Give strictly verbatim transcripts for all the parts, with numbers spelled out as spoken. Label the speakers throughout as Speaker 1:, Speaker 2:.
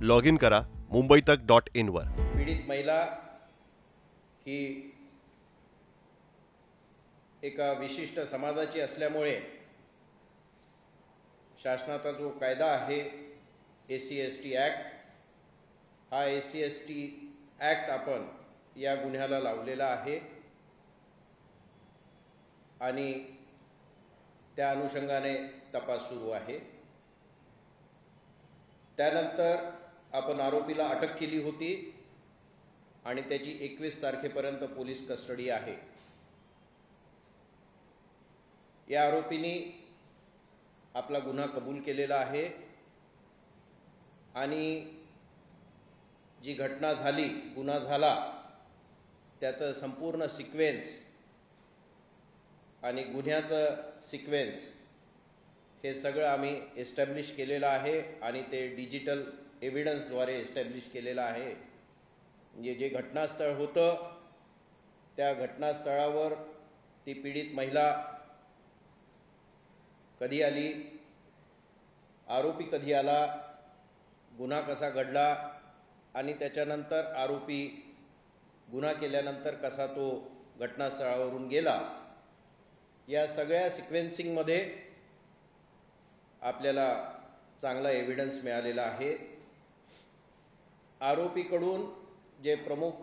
Speaker 1: Log in करा मुंबई तक dot in वर।
Speaker 2: पीडित महिला ही एका विशिष्ट समाजाची असल्यामुळे शासनाचा जो कायदा आहे S C S T act, हा S C S T act आपण या गुन्ह्याला लावलेला आहे आणि त्या अनुषंगाने तपास सुरू आहे। त्यानंतर आपण आरोपीला अटक केली होती आणि त्याची एकवीस तारखेपर्यंत पोलीस कस्टडी आहे। या आरोपींनी आपला गुन्हा कबूल केलेला आहे आणि जी घटना झाली, गुन्हा झाला, त्याचं संपूर्ण सिक्वेन्स आणि गुन्ह्याचं सिक्वेन्स हे सगळं आम्ही एस्टॅब्लिश केलेलं आहे आणि ते डिजिटल एव्हिडन्सद्वारे एस्टॅब्लिश केलेलं आहे। म्हणजे जे घटनास्थळ होतं त्या घटनास्थळावर ती पीडित महिला कधी आली, आरोपी कधी आला, गुन्हा कसा घडला आणि त्याच्यानंतर आरोपी गुन्हा केल्यानंतर कसा तो घटनास्थळावरून गेला, या सगळ्या सिक्वेन्सिंगमध्ये आपल्याला चांगला एव्हिडन्स मिळालेला आहे। आरोपीकडून जे प्रमुख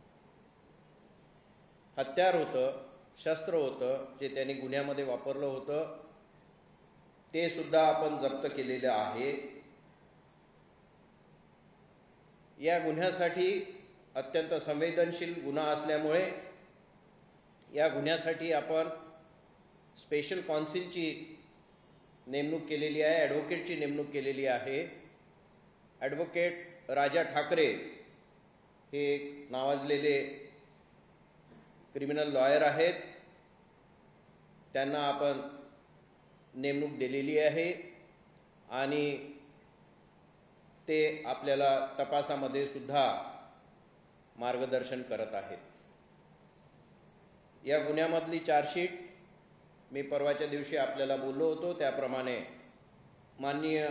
Speaker 2: हत्यार होतं, शस्त्र होतं, जे त्यांनी गुन्ह्यामध्ये वापरलं होतं, ते सुद्धा आपण जप्त केलेलं आहे। या गुन्ह्यासाठी अत्यंत संवेदनशील गुन्हा असल्यामुळे या गुन्ह्यासाठी आपण स्पेशल काउन्सिलची नेमणूक केलेली आहे, ॲडव्होकेटची नेमणूक केलेली आहे। ॲडव्होकेट राजा ठाकरे हे एक नावाजलेले क्रिमिनल लॉयर आहेत, त्यांना आपण नेमणूक दिलेली आहे आणि ते आपल्याला तपासामध्ये सुद्धा मार्गदर्शन करत आहेत। या गुन्ह्यामधली चार्जशीट मी परवाच्या दिवशी आपल्याला बोललो होतो त्याप्रमाणे माननीय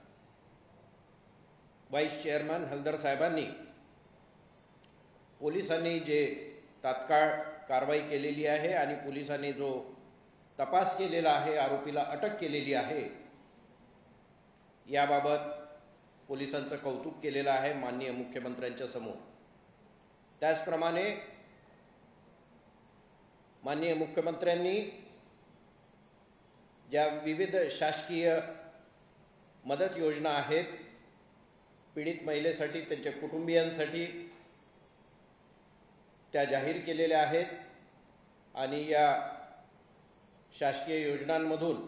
Speaker 2: व्हाईस चेअरमन हलदर साहेबांनी पोलिसांनी जे तात्काळ कारवाई केलेली आहे आणि पोलिसांनी जो तपास केलेला आहे, आरोपीला अटक केलेली आहे, याबाबत पोलिसांचं कौतुक केलेलं आहे माननीय मुख्यमंत्र्यांच्या समोर। त्याचप्रमाणे माननीय मुख्यमंत्र्यांनी ज्या विविध शासकीय मदत योजना आहेत पीडित महिलेसाठी, त्यांच्या कुटुंबियांसाठी, त्या जाहीर केलेल्या आहेत आणि या शासकीय योजनांमधून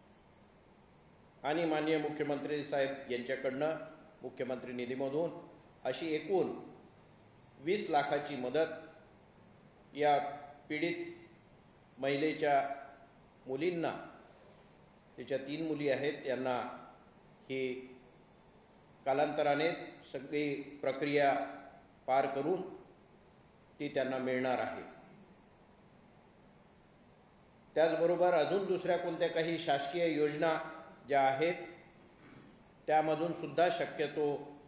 Speaker 2: आणि माननीय मुख्यमंत्री साहेब यांच्याकडनं मुख्यमंत्री निधीमधून अशी एकूण वीस लाखाची मदत या पीडित महिलेच्या मुलींना, तिच्या तीन मुली आहेत, यांना ही कालांतराने सगळी प्रक्रिया पार करून ती त्यांना मिळणार आहे। त्याचबरोबर अजून दुसऱ्या कोणत्या काही शासकीय योजना ज्या आहेत त्यामधून सुद्धा शक्यतो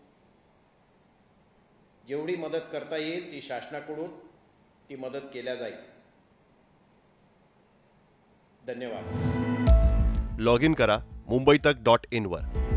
Speaker 2: जेवढी मदत करता येईल ती शासनाकडून ती मदत केल्या जाईल। धन्यवाद।
Speaker 1: लॉग इन करा मुंबई तक डॉट इन वर।